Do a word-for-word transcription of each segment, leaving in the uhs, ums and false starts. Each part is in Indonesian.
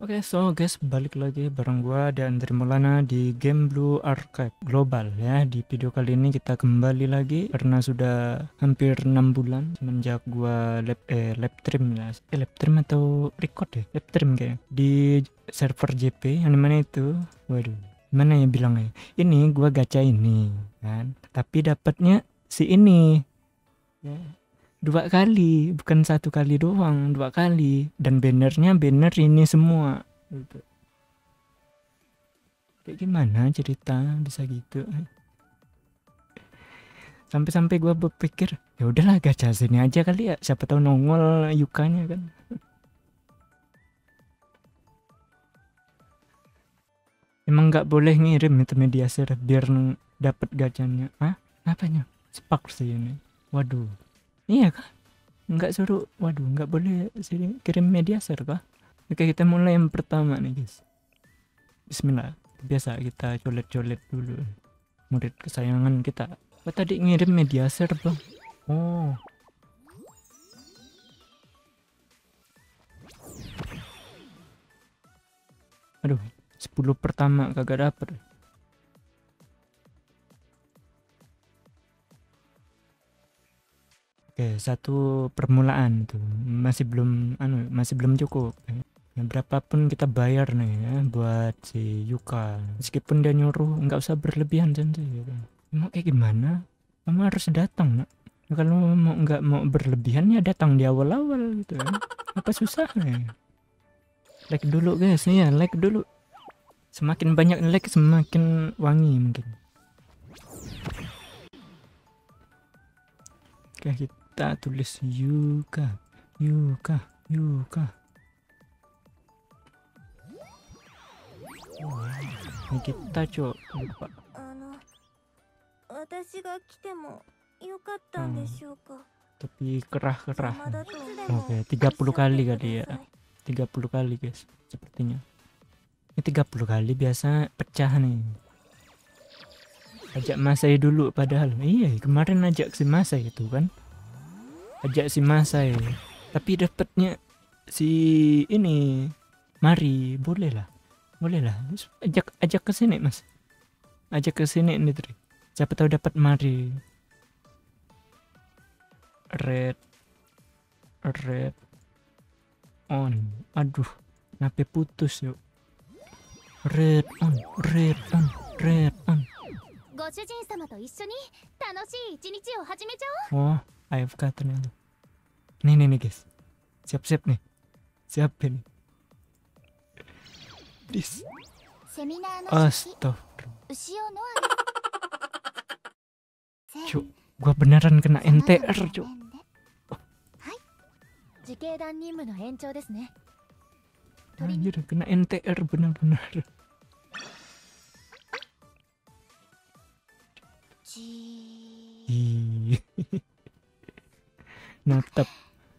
Oke, so guys, balik lagi bareng gua dan Andri Maulana di Game Blue Archive Global ya. Di video kali ini kita kembali lagi karena sudah hampir enam bulan semenjak gua lab eh lab stream ya. Eh, lab stream atau record ya? Lab stream kayak di server J P yang dimana itu. Waduh, mana ya bilangnya? Ini gua gacha ini kan, tapi dapatnya si ini. Ya. Dua kali, bukan satu kali doang, dua kali, dan bannernya banner ini semua gitu. Kayak gimana cerita bisa gitu? Sampai-sampai gue berpikir ya udahlah gacha sini aja kali ya, siapa tahu nongol Yukanya kan. Emang nggak boleh ngirim itu media share biar dapat gacanya? Ah, apanya? Spark sih ini. Waduh. Iya kah? Nggak suruh, waduh, nggak boleh sini kirim media share kah? Oke, kita mulai yang pertama nih guys. Bismillah. Biasa kita colet-colet dulu. Murid kesayangan kita. Oh, tadi ngirim media share bang. Oh. Aduh, sepuluh pertama kagak dapet. Oke, satu permulaan tuh masih belum anu masih belum cukup. Ya, berapapun kita bayar nih ya buat si Yuka, meskipun dia nyuruh nggak usah berlebihan santai gitu. Mau kayak gimana? Kamu harus datang nak. Kalau mau nggak mau berlebihan ya datang di awal-awal gitu kan. Apa susahnya? Like dulu guys ya, like dulu. Semakin banyak like semakin wangi mungkin. Oke, kita kita tulis Yuka, Yuka, Yuka. Oh, ini kita cok lupa. Hmm, tapi kerah-kerah. Oke, tiga puluh kali kali ya. tiga puluh kali guys, sepertinya. Ini tiga puluh kali biasa pecah nih. Ajak Masai dulu padahal. Iya, kemarin ajak si Masai itu kan. Ajak si Masai, tapi dapatnya si ini Mari. Boleh lah, boleh lah, ajak ajak ke sini mas, ajak ke sini nih Tri, siapa tahu dapat Mari. Red red on, aduh nape putus yuk. Red on, red on, red on. Oh, A F K ternyata. Nih nih nih guys, siap-siap nih, siap nih. Please. Astagfirullah. Cuk, gua beneran kena N T R cuk. Oh. Anjir, kena N T R bener-bener. Natap.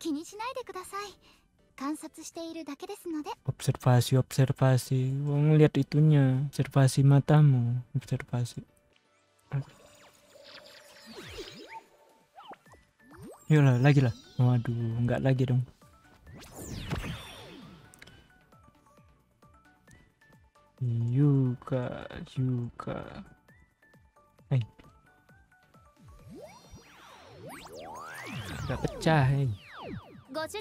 Observasi, observasi. Wong lihat itunya, observasi matamu, observasi. Yolah, lagi lah. Waduh, enggak lagi dong. Yuka, Yuka. Hai. Gak pecah, hei. Oke,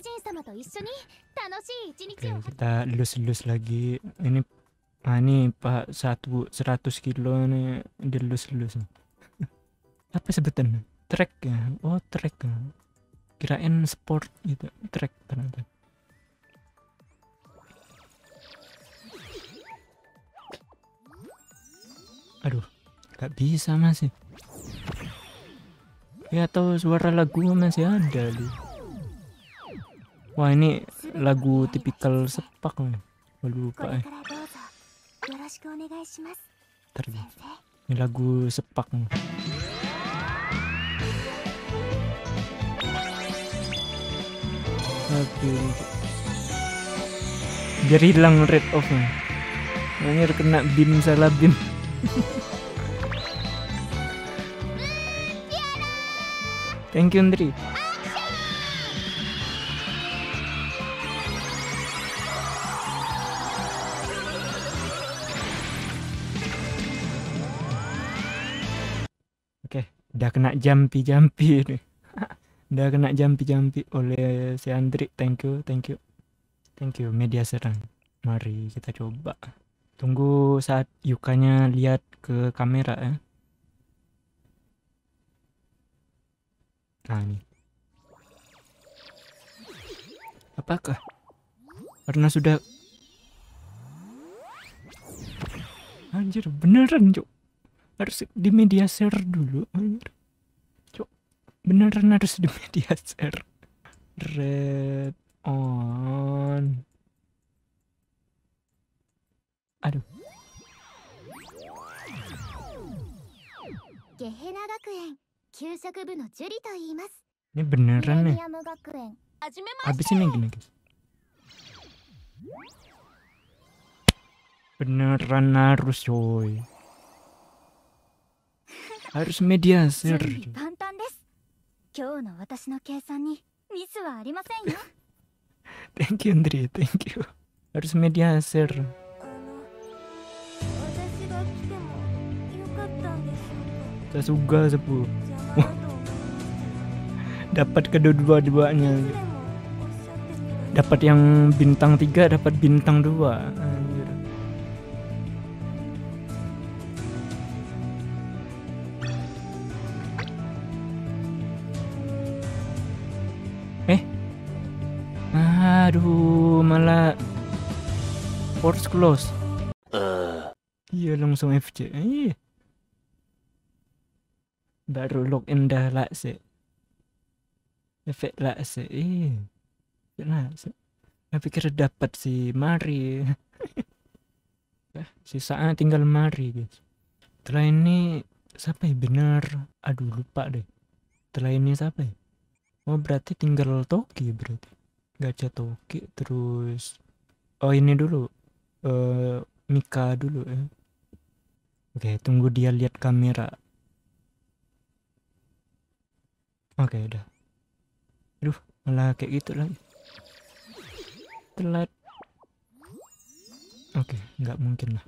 kita lus-lus lagi. Ini ah, ini pak satu seratus kilo nih dilus-lus. Apa sebutannya? Track ya? Oh track ya. Kirain sport gitu. Track ternyata. Aduh, gak bisa masih. Ya tahu suara lagu masih ada lu. Wah ini lagu tipikal sepak nih. Lupa eh. Ini lagu sepak nih. Oke. Biar hilang red off nih. Anjir kena bin salah bin. Thank you Andri. Udah kena jampi-jampi nih. Udah kena jampi-jampi oleh si Andri. Thank you, thank you. Thank you, media serang. Mari kita coba. Tunggu saat Yukanya lihat ke kamera ya. Nah ini. Apakah? Karena sudah... Anjir, beneran cok. Harus di media share dulu. Anjir. Cok, beneran harus di media share. Red on. Aduh. Ini beneran nih. Habis ini gini guys. Beneran harus coy. Harus media share. Thank you Andri, thank you. Harus media share. Sasuga sepuh. Dapat kedua-duanya. Dapat yang bintang tiga, dapat bintang dua. Anjir. Eh, aduh, malah force close. Uh. Iya langsung F C. Iya. Baru login dah lah sih. Efek lah sih. Iya. Nah, saya pikir dapat si Mari. Sisanya tinggal Mari guys. Setelah ini siapa ya bener? Aduh lupa deh. Setelah ini siapa ya? Oh berarti tinggal Toki berarti. Gacha Toki terus. Oh ini dulu. Uh, Mika dulu ya. Oke tunggu dia lihat kamera. Oke udah. Aduh malah kayak gitu lagi. Telat. Oke, nggak mungkin lah.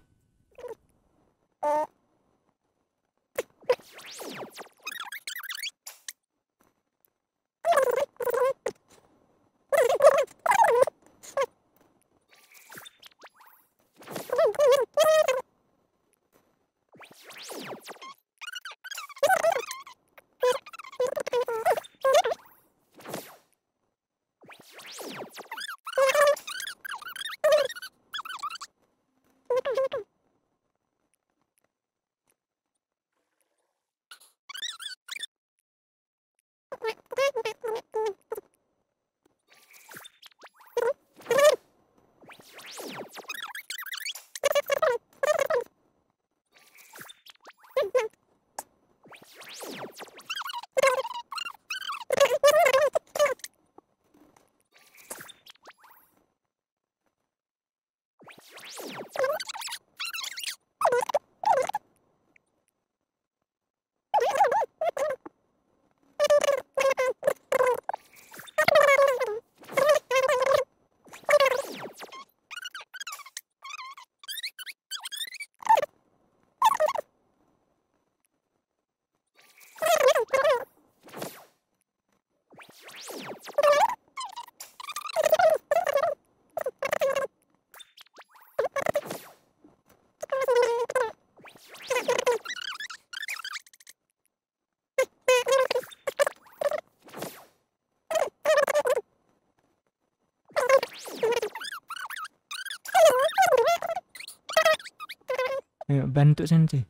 Ayo bantu sensei.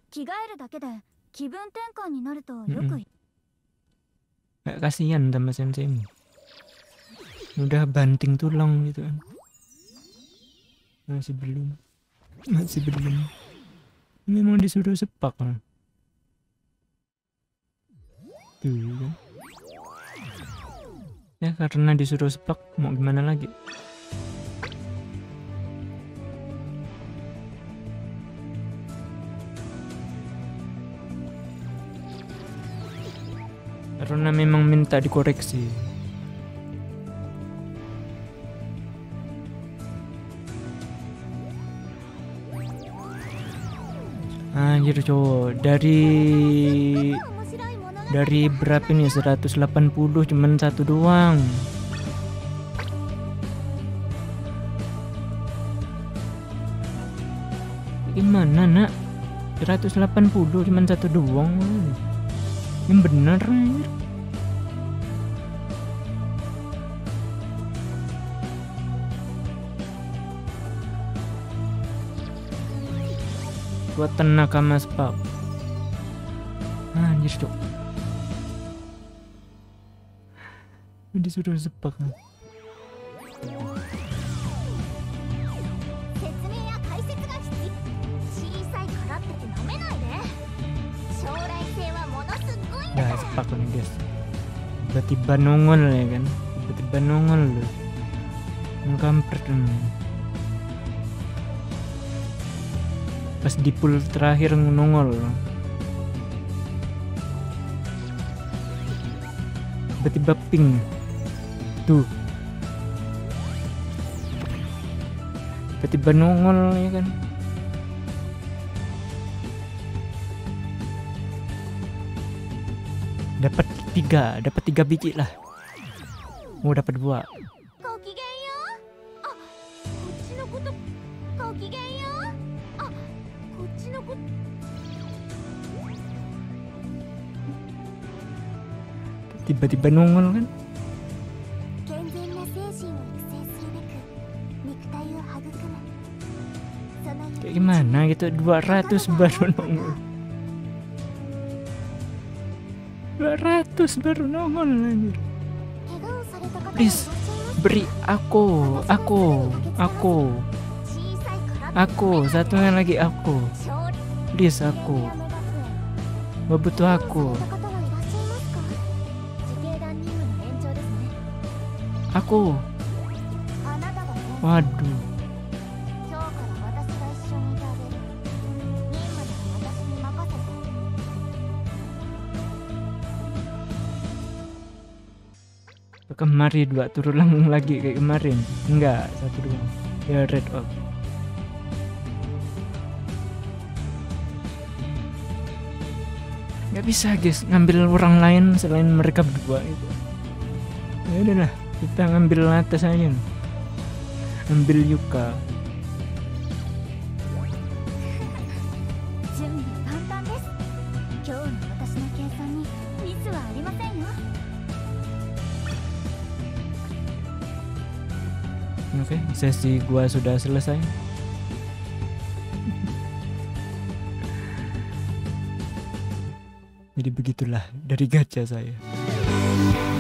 Mm-mm. Gak kasihan sama sensei. Udah banting tulang gitu kan. Masih belum. Masih belum. Memang disuruh sepak lah. Tuh kan. Ya karena disuruh sepak mau gimana lagi. Karena memang minta dikoreksi. Anjir cowok, dari Dari berapa nih? seratus delapan puluh cuman satu doang. Gimana nak? seratus delapan puluh cuman satu doang. Yang bener anjir. Buat tenaga mas pak. Anjir cok. Disuruh sepak. Ya sepak nih guys. Tiba-tiba nongol ya kan. Tiba-tiba nongol loh. Mengkampret. Pas di pool terakhir nongol. Tiba-tiba ping. Tuh. Tiba-tiba nongol ya kan. Dapat tiga, dapat tiga biji lah. Mau dapat dua. Tiba-tiba nongol kan. Kayak gimana gitu, dua ratus baru nongol. dua ratus baru nongol anjir. Please beri aku, aku, aku, aku, satunya lagi aku. Please aku. Gak butuh aku. Aku. Waduh. Kemari dua turun lagi kayak kemarin. Enggak, satu doang. Ya red off. Nggak bisa guys ngambil orang lain selain mereka berdua itu. Ya udahlah, kita ngambil atas aja. Ambil Yuka. Oke, okay, sesi gua sudah selesai. Jadi begitulah dari gacha saya.